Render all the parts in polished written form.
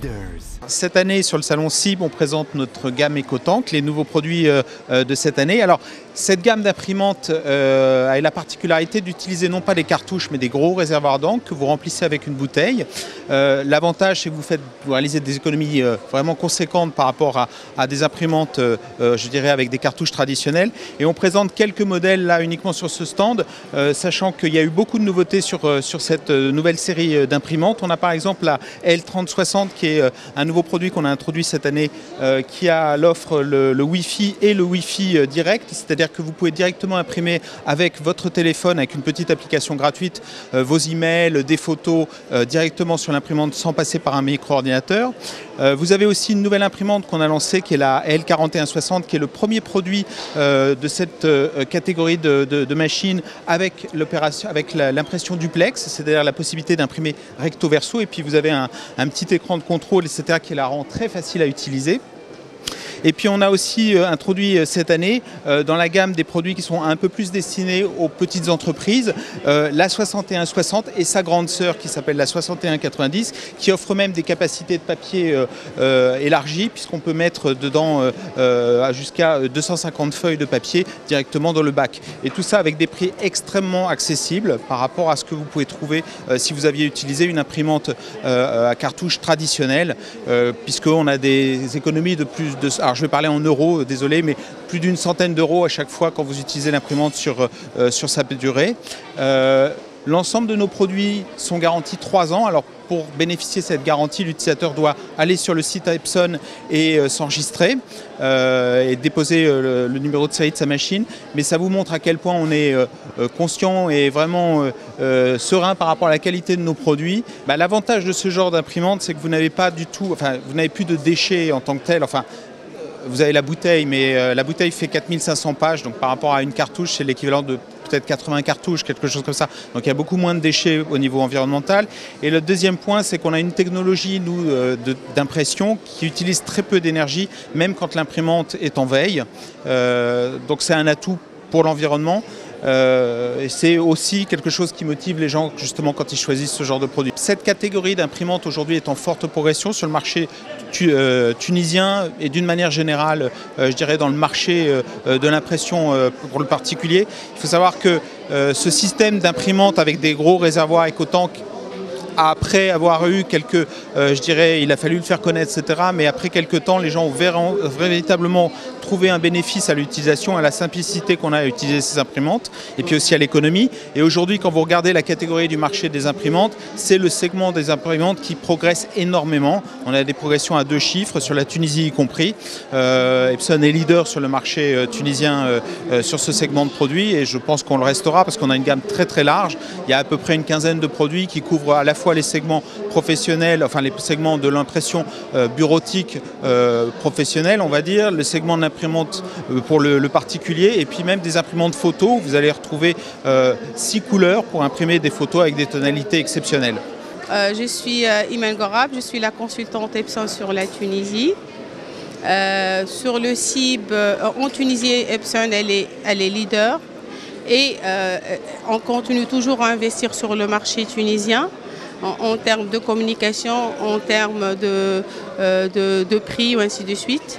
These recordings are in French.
Leaders. Cette année, sur le salon CIB, on présente notre gamme EcoTank, les nouveaux produits de cette année. Alors, cette gamme d'imprimantes a la particularité d'utiliser non pas des cartouches, mais des gros réservoirs d'encre que vous remplissez avec une bouteille. L'avantage, c'est que vous réalisez des économies vraiment conséquentes par rapport à des imprimantes, je dirais, avec des cartouches traditionnelles. Et on présente quelques modèles là uniquement sur ce stand, sachant qu'il y a eu beaucoup de nouveautés sur cette nouvelle série d'imprimantes. On a par exemple la L3060 qui est un nouveau produit qu'on a introduit cette année qui a à l'offre le Wi-Fi et le Wi-Fi direct, c'est-à-dire que vous pouvez directement imprimer avec votre téléphone, avec une petite application gratuite, vos emails, des photos directement sur l'imprimante sans passer par un micro-ordinateur. Vous avez aussi une nouvelle imprimante qu'on a lancée qui est la L4160 qui est le premier produit de cette catégorie de machines avec l'impression duplex, c'est-à-dire la possibilité d'imprimer recto verso, et puis vous avez un petit écran de contrôle, etc., qui la rend très facile à utiliser. Et puis on a aussi introduit cette année dans la gamme des produits qui sont un peu plus destinés aux petites entreprises, la 6160 et sa grande sœur qui s'appelle la 6190 qui offre même des capacités de papier élargies puisqu'on peut mettre dedans jusqu'à 250 feuilles de papier directement dans le bac. Et tout ça avec des prix extrêmement accessibles par rapport à ce que vous pouvez trouver si vous aviez utilisé une imprimante à cartouche traditionnelle puisqu'on a des économies de plus de... Alors je vais parler en euros, désolé, mais plus d'une centaine d'euros à chaque fois quand vous utilisez l'imprimante sur sa durée. L'ensemble de nos produits sont garantis 3 ans. Alors pour bénéficier de cette garantie, l'utilisateur doit aller sur le site Epson et s'enregistrer et déposer le numéro de série de sa machine. Mais ça vous montre à quel point on est conscient et vraiment serein par rapport à la qualité de nos produits. L'avantage de ce genre d'imprimante, c'est que vous n'avez pas du tout, enfin, vous n'avez plus de déchets en tant que tel. Enfin, vous avez la bouteille, mais la bouteille fait 4500 pages, donc par rapport à une cartouche, c'est l'équivalent de peut-être 80 cartouches, quelque chose comme ça. Donc il y a beaucoup moins de déchets au niveau environnemental. Et le deuxième point, c'est qu'on a une technologie, nous, d'impression qui utilise très peu d'énergie, même quand l'imprimante est en veille. Donc c'est un atout pour l'environnement. Et c'est aussi quelque chose qui motive les gens justement quand ils choisissent ce genre de produit. Cette catégorie d'imprimantes aujourd'hui est en forte progression sur le marché tunisien et d'une manière générale, je dirais dans le marché de l'impression pour le particulier. Il faut savoir que ce système d'imprimante avec des gros réservoirs EcoTank, après avoir eu quelques, je dirais, il a fallu le faire connaître, etc. Mais après quelques temps, les gens ont véritablement trouvé un bénéfice à l'utilisation, à la simplicité qu'on a à utiliser ces imprimantes, et puis aussi à l'économie. Et aujourd'hui, quand vous regardez la catégorie du marché des imprimantes, c'est le segment des imprimantes qui progresse énormément. On a des progressions à 2 chiffres, sur la Tunisie y compris. Epson est leader sur le marché tunisien sur ce segment de produits, et je pense qu'on le restera parce qu'on a une gamme très très large. Il y a à peu près une quinzaine de produits qui couvrent à la fois les segments professionnels, enfin les segments de l'impression bureautique professionnelle, on va dire, le segment d'imprimante pour le particulier, et puis même des imprimantes photos. Vous allez retrouver 6 couleurs pour imprimer des photos avec des tonalités exceptionnelles. Je suis Imen Gorab, je suis la consultante Epson sur la Tunisie. Sur le CIB, en Tunisie, Epson elle est leader, et on continue toujours à investir sur le marché tunisien. En termes de communication, en termes de prix, ou ainsi de suite.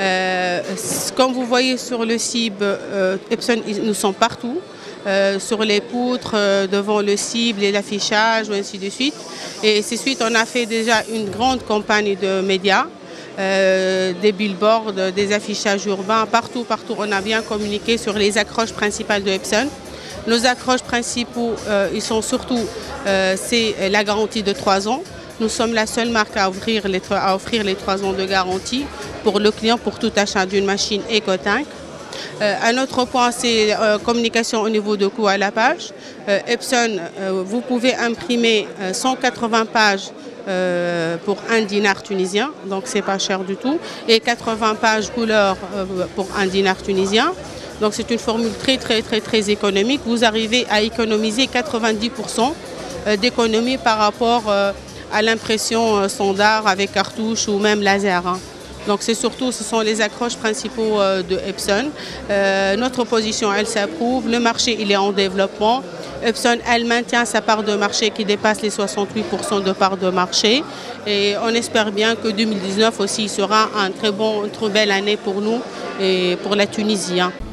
Comme vous voyez sur le CIB, Epson, nous sommes partout, sur les poutres, devant le CIB, l'affichage, ou ainsi de suite. Et c'est suite, on a fait déjà une grande campagne de médias, des billboards, des affichages urbains, partout, on a bien communiqué sur les accroches principales de Epson. Nos accroches principaux, ils sont surtout, c'est la garantie de 3 ans. Nous sommes la seule marque à offrir les 3 ans de garantie pour le client pour tout achat d'une machine EcoTank. Un autre point, c'est communication au niveau de coût à la page. Epson, vous pouvez imprimer 180 pages pour 1 dinar tunisien, donc c'est pas cher du tout, et 80 pages couleur pour 1 dinar tunisien. Donc c'est une formule très économique. Vous arrivez à économiser 90% d'économie par rapport à l'impression standard avec cartouche ou même laser. Donc c'est surtout, ce sont les accroches principaux de Epson. Notre position, elle s'approuve. Le marché, il est en développement. Epson, elle maintient sa part de marché qui dépasse les 68% de part de marché. Et on espère bien que 2019 aussi sera une très belle année pour nous et pour la Tunisie.